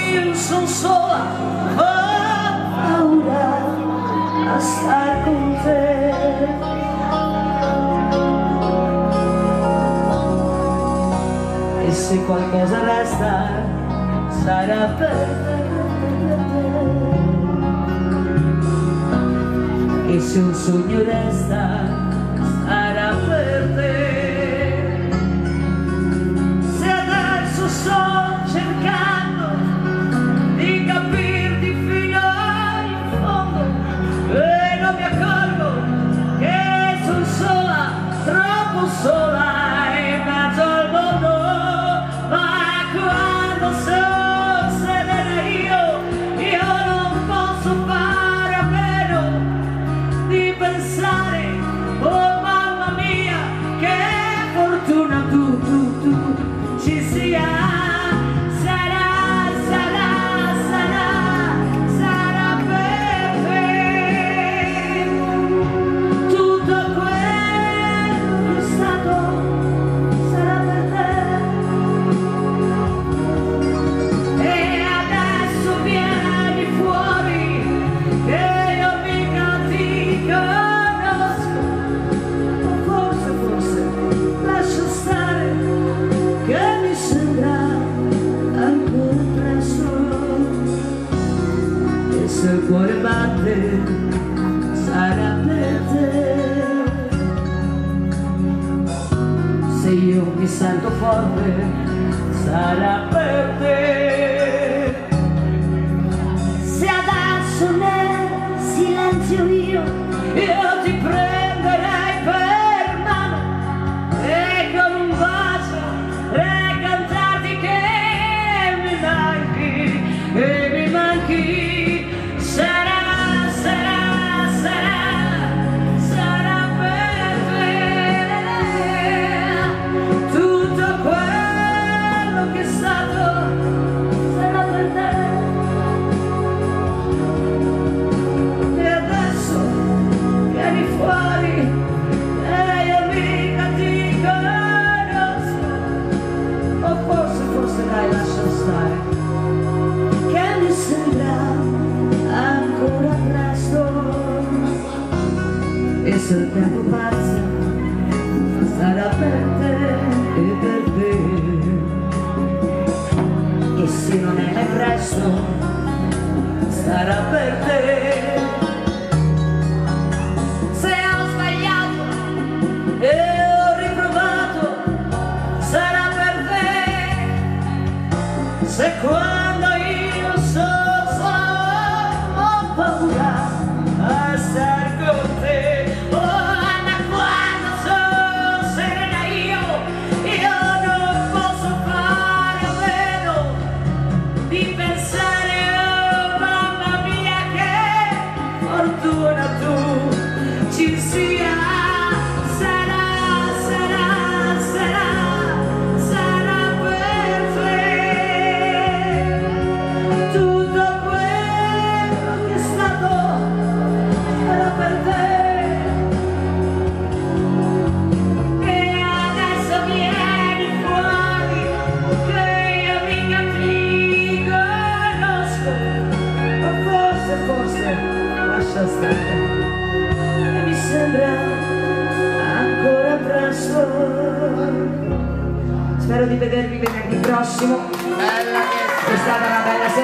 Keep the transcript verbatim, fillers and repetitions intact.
io son sola, ho paura a star con te. E se qualcosa resta sarà per te. E se un sogno resta sarà per te. Se adesso sto cercando di capirti fino in fondo e non mi accorgo che sono sola, troppo sola in mezzo al mondo, ma quando sono serena io, io non posso fare a meno di pensare, oh mamma mia, che fortuna tu, tu, tu ci sia. Sarà, sarà, sarà, sarà per te. Tutto quello che è stato sarà per te. E adesso vieni fuori che io mica ti conosco. O forse, forse lascia stare che mi sembra ancora presto. E se il cuore batte sarà per te. Se io mi sento forte sarà per te. Se adesso nel silenzio io, io ti prenderei per mano e con un bacio raccontarti che mi manchi e mi manchi. Sarà, sarà, sarà, sarà per te. Tutto quello che è stato sarà per te. E adesso vieni fuori e io mica ti conosco. O forse, forse dai, lascia stare che mi sembra ancora presto. E se il tempo passa sarà per te e per te. E se non è mai presto sarà per te. Se ho sbagliato e ho riprovato sarà per te. Se quando io sono sola ho paura a star con te. Oh, ma quando sono serena io, io non posso fare a meno di pensare, oh mamma mia, che fortuna tu ci sia. Sarà, sarà, sarà, sarà per te. Tutto quello che è stato sarà per te. E adesso vieni fuori che io mica ti conosco. Ma forse, forse lascia stare e mi sembra ancora presto. Spero di vedervi venerdì prossimo. È stata una bella